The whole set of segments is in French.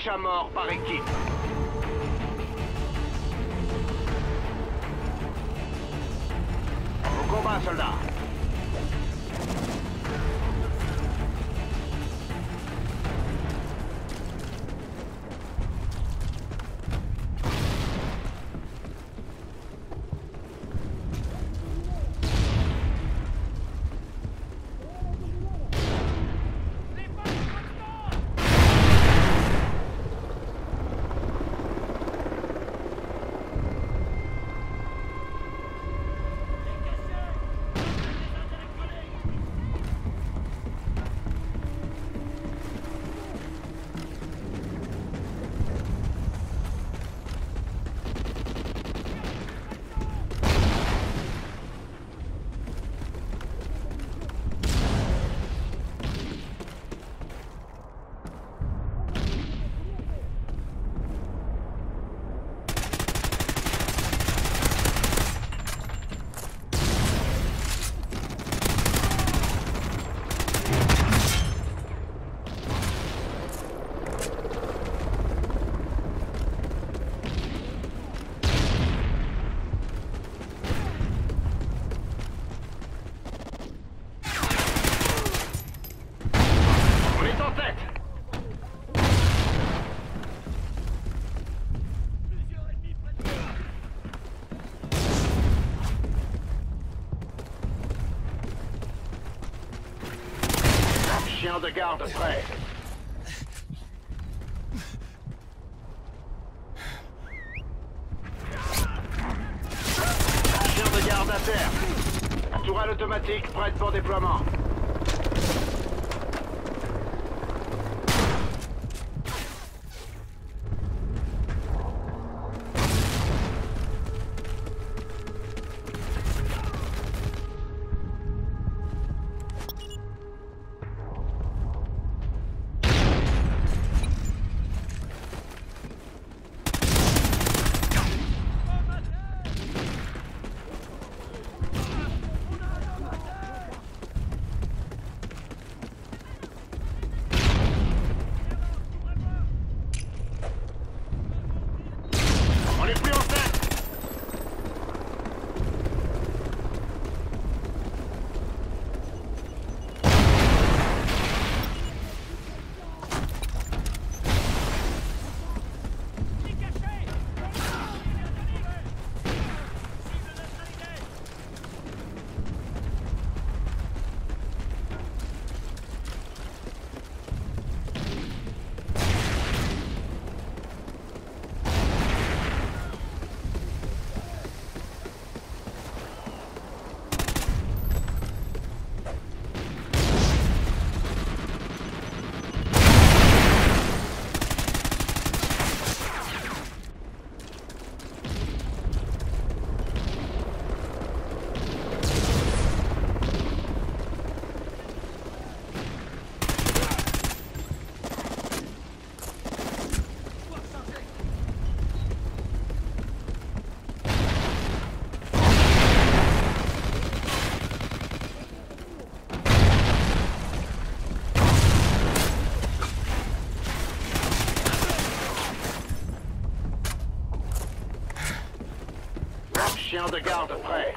à mort par équipe. Au combat, soldats. Chien de garde prêt. Chien de garde à terre. Tourelle automatique prête pour déploiement. Chien de garde prêt.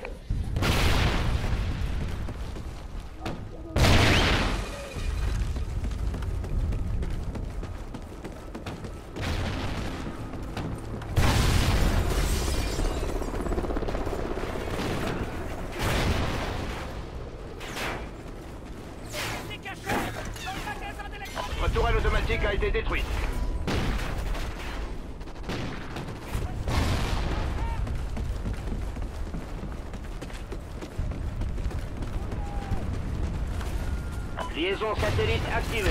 Votre tourelle automatique a été détruite. Liaison satellite activée.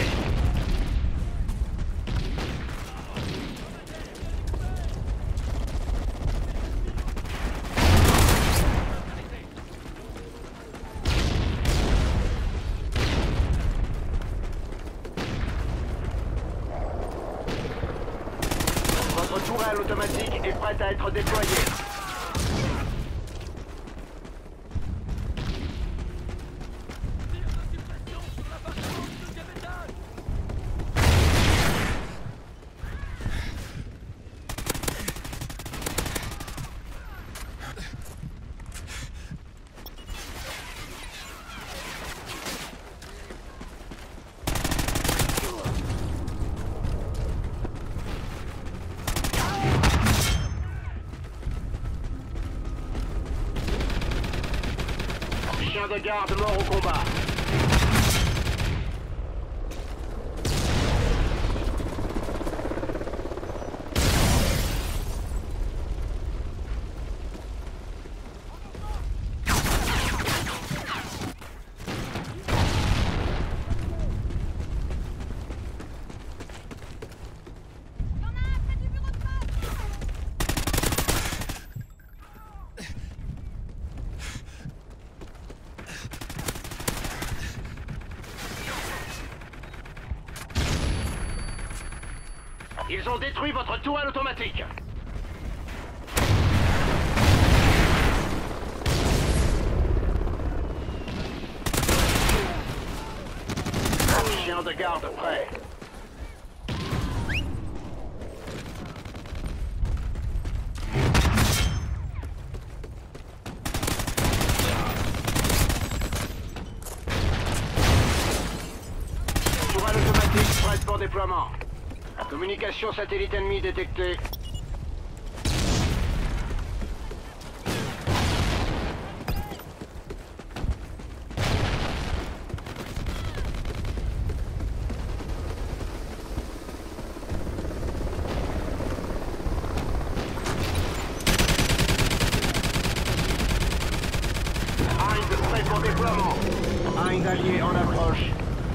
Votre tourelle automatique est prête à être déployée. de garde mort au combat. Ils ont détruit votre tourelle automatique. Chien de garde prêt. Tourelle automatique prête pour déploiement. Communication satellite ennemie détectée. Heinz prêt pour déploiement. Heinz allié en approche.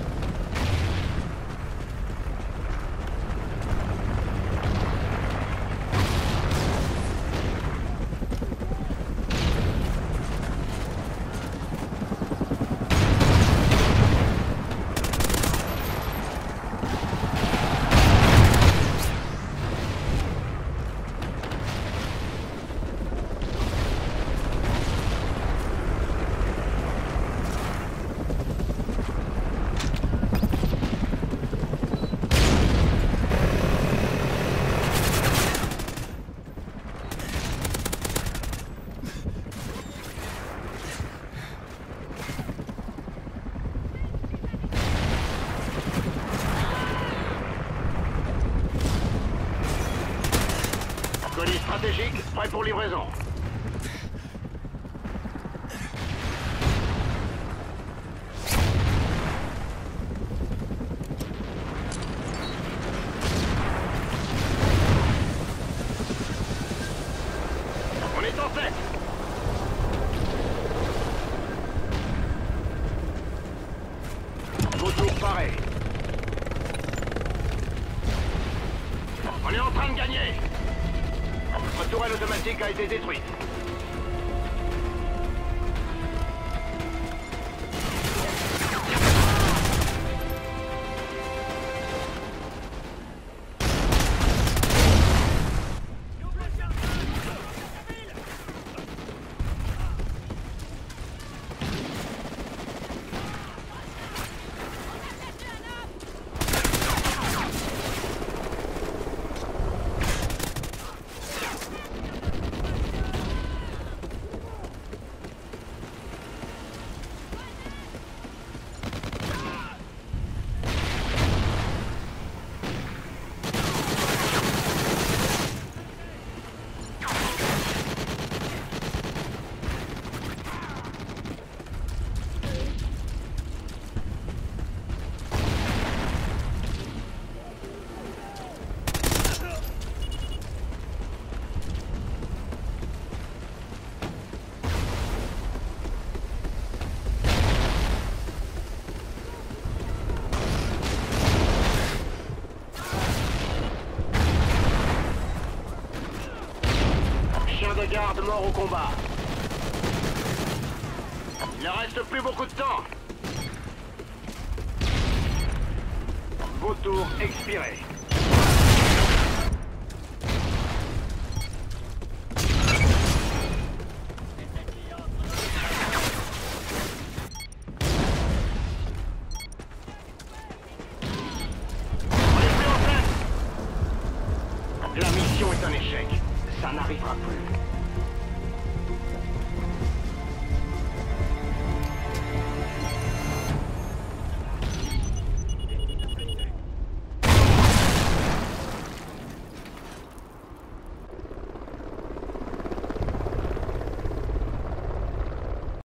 Colis stratégique, prêt pour livraison. On est en tête. Vautour pareil. On est en train de gagner. Votre tourelle automatique a été détruite. De garde mort au combat. Il ne reste plus beaucoup de temps. Vautour expiré. On est plus en tête. La mission est un échec. Ça n'arrivera plus.